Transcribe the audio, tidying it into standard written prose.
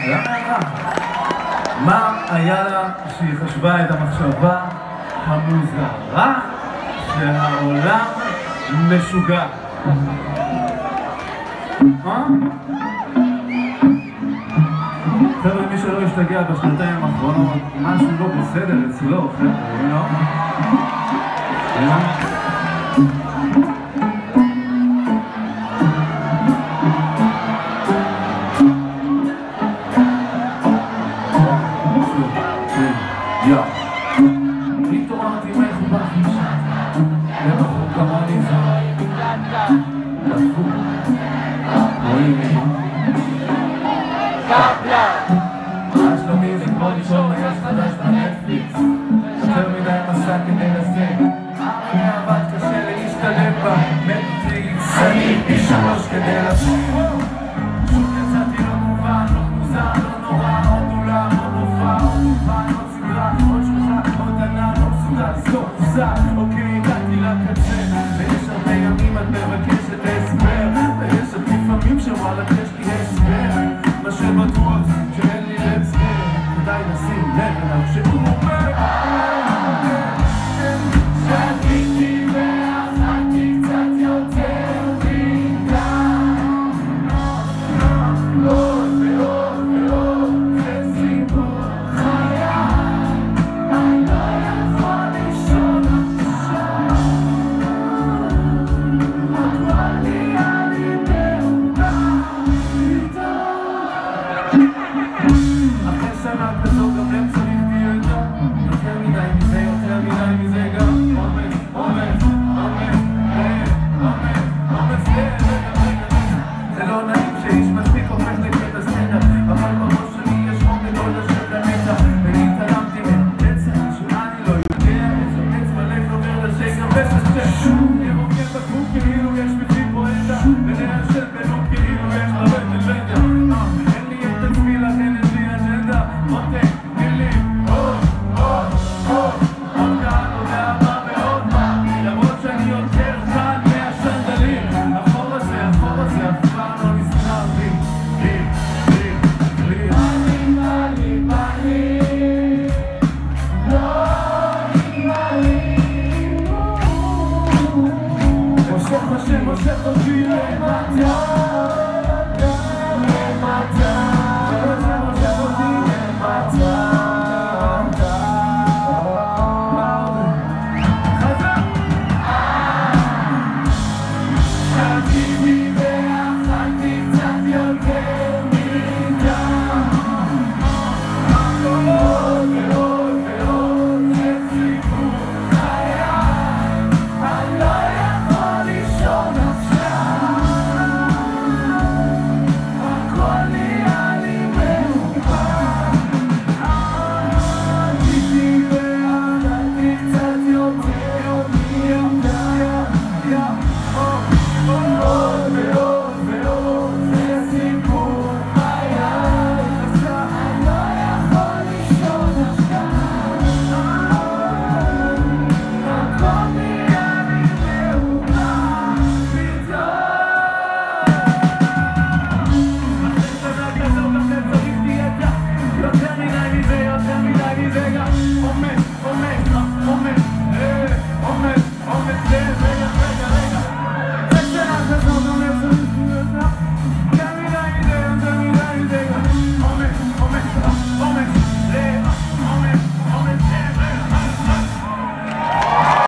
מה היה לה שהיא חשבה את המחשבה המוזרה שהעולם משוגע? חבר'ה, מי שלא השתגע בשנתיים האחרונות, משהו לא בסדר אצלו, חבר'ה, לא? התעוררתי מהחובה חמישה לבחור כמוני זו דפוק רואים לי מה שלומי זה כמו לשאול מה יש חדש בנטפליקס יותר מדי מסע כדי לזה אני עבד קשה להשתלב במטריקס אני פי 3 כדי לשוב שוב יצאתי לא מובן, לא מוזר, לא נורא עוד אולם, עוד מופע, עוד מובן, עוד סדרה, עוד שלוחה, עוד ענן, עוד מסוגל לסגור קופסה אוקיי, הגעתי לקצה ויש הרבה ימים את מבקשת הסבר ויש עוד לפעמים שוואלה יש לי הסבר מה שבטוח שאין לי הסבר כדאי לשים לב אליו שהוא אומר שתיתי ואכלתי קצת יותר מכאן עוד ועוד ועוד זה סיפור חיי אני לא יכול לישון עכשיו הכל נהיה לי מעורבב אחרי שנה כזו גם הם צריך תהייתה יותר מדי מזה, יותר מדי מזה גם עומס, עומס, עומס, עומס, עומס, זה לא נעים שאיש מספיק הופך לקטע סטנדאפ אבל בראש שלי יש חום גדול לשבת למטה והתעלמתי מהפצע שאני לא יודע איזה פצע בלב אומר לשקר וששש ירוקן בגוף כאילו יש בפי פואטה ונאשר בנו כאילו יש בבטן רגע אין לי את עצמי לכן יש לי אג'נדה מותק, מילים, עוד, עוד, עוד עוד כאן, עוד הבא ועוד מה למרות שאני יותר כאן מהשנדלים החור הזה, אף פעם לא נזכר לי מושך אותי למטה